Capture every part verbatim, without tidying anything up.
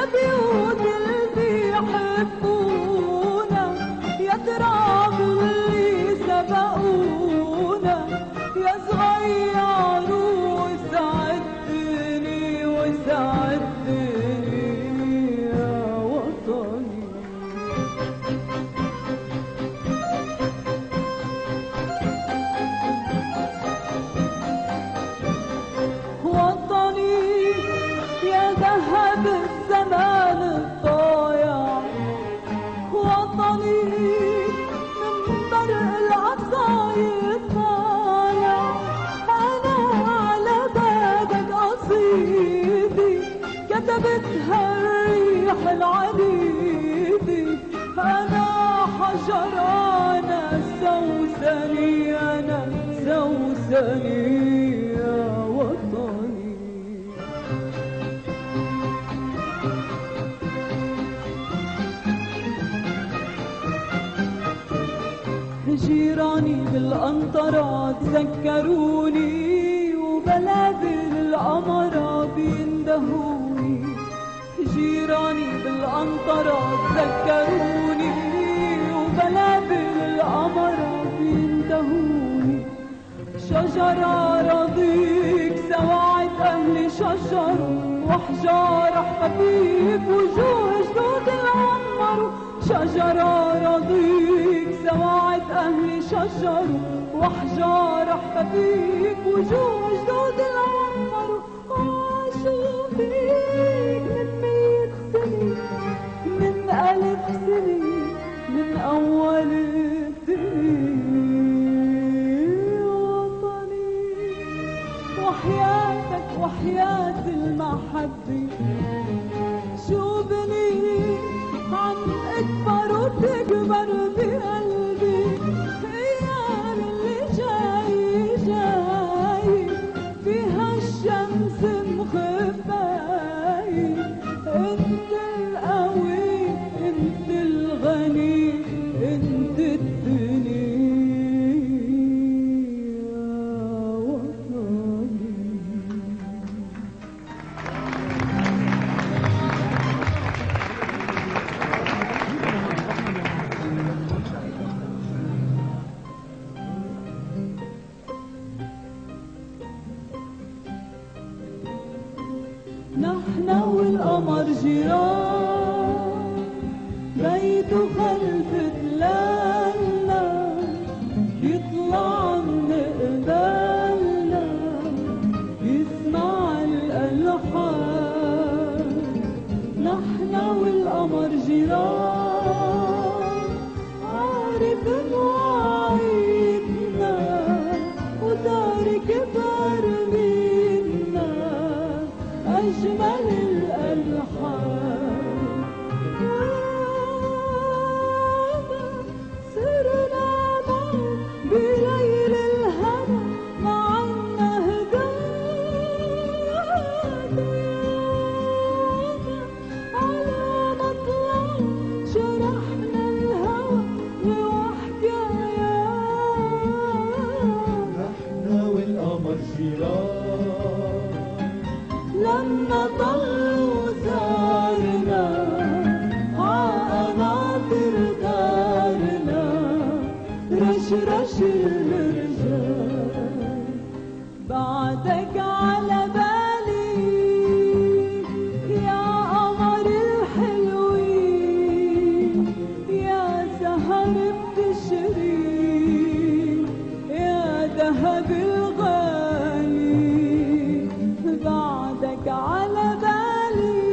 يا بيوت اللي بيحبونا، يا تراب اللي سبقونا، يا صغير وسعدتني وسعدتني يا وطني. وطني يا ذهب الزمان الضايع، وطني من برق العصاية طالع، أنا على بابك قصيدي كتبتها الريح العنيدي، أنا حجر أنا سوسني أنا سوسني يا وطني. جيراني بالقنطرة تذكروني، وبلابل القمرة بيندهوني، جيراني بالقنطرة تذكروني، وبلابل القمرة بيندهوني. شجرة رضيك سوعت أهلي شجر، وحجار حبيب وجوه جدود العمر. شجرة رضيك سوعت أهلي شجر، وحجار حبيب وجوه جدود العمر. عاشوا فيك من مية سنة، من ألف سنة، من أول الدنيا. وطني وحياتك وحياة المحبة، شو بني عم اكبر وتكبر بقلبي. ايام اللي جاي جاي فيها الشمس مخفاي، انت القوي انت الغني انت الدنيا وطني. نحن والقمر جيران، بيته خلف تلالنا، يطلع من قبالنا يسمع الألحان. نحن والقمر جيران، عارف مواعيدنا وتارك برميدنا أجمل الألحان. صرنا معا بليل الهوى معنا هدايا، على مطلع شرحنا الهوى وحكايات. نحن والقمر جيران، لما طلوا زارنا عقناطر دارنا، رشرش الرجال. بعدك على بالي يا قمر الحلوين، يا سهر بتشرين، يا ذهب الغالي. بعدك على بالي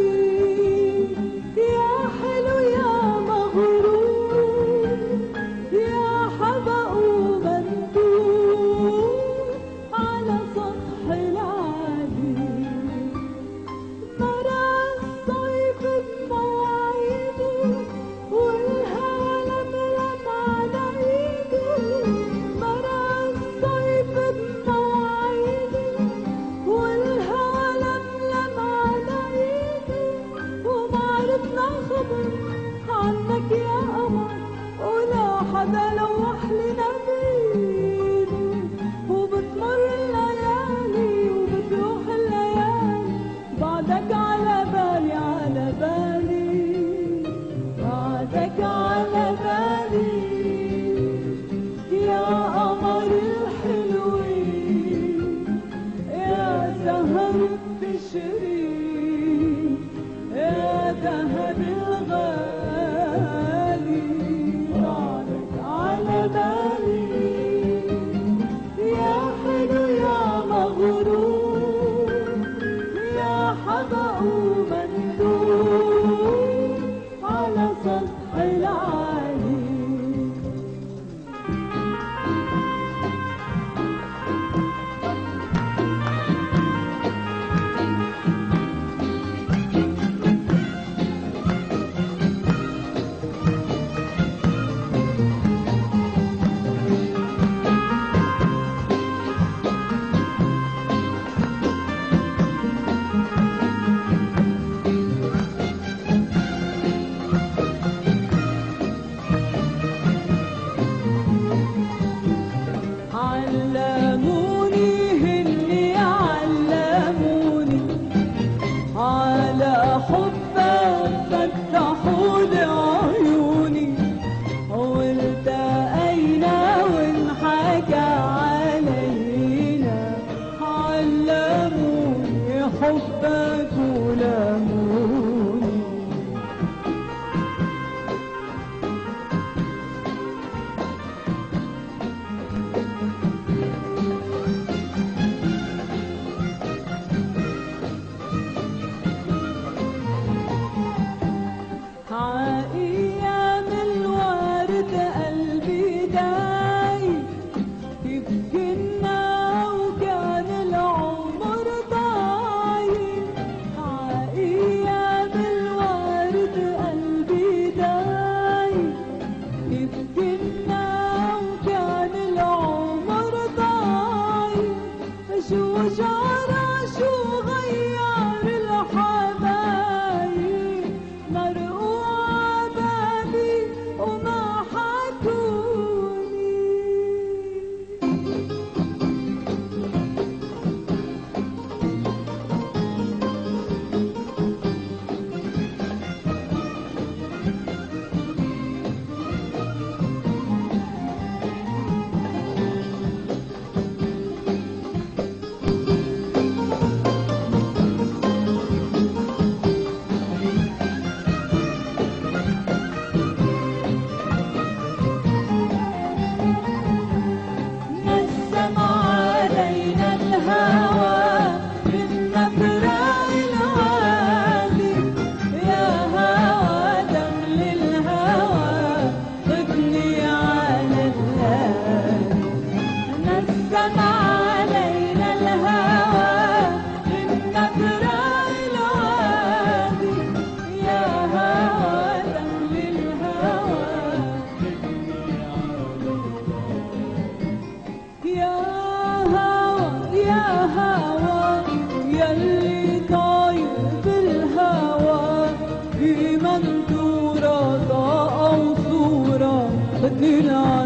يا حلو يا مغرور، يا حبق ومندور على سطح العالي. مرى الصيف بمواعيده، والهوى لملم على ايده. مرى الصيف بمواعيده، والهوى لملم على ايده. وما عرفنا خبر عنك يا قمر، ولا حدا لوح لنا بايده. وبتمر الليالي وبتروح الليالي، بعدك على بالي على بالي. الذهب الغالي طارت على بالي يا حلو يا مغرور يا حبق مندوب على سطح العالي علموني هني علموني على حبك فتحوا لي عيوني والتقينا وانحكى علينا علموني حبك ولموني أيام الورد قلبي دايب يبكينا وكان العمر ضايع أيام الورد قلبي دايب يبكينا وكان العمر ضايع شو جرى شو غير الحبايب مرقوع بابي وما حكوني نسم علينا الهوى من مفرق العالي يا هوى دم للهوى خدني على الليالي نسم علينا الهوى من مفرق العالي يا هوى دم للهوى يا هوى يا هوى يلي طاير بالهوى في منثورة ضاء وصورة خدني